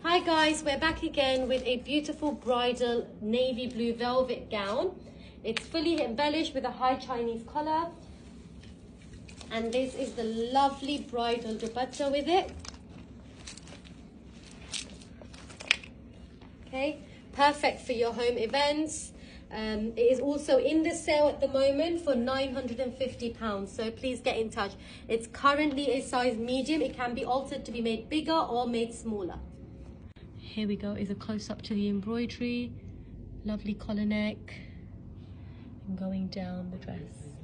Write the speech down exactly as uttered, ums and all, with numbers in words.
Hi guys, we're back again with a beautiful bridal navy blue velvet gown. It's fully embellished with a high Chinese collar. And this is the lovely bridal dupatta with it. Okay, perfect for your home events. Um, it is also in the sale at the moment for nine hundred and fifty pounds, so please get in touch. It's currently a size medium. It can be altered to be made bigger or made smaller. Here we go, is a close-up to the embroidery. Lovely collar neck and going down the dress.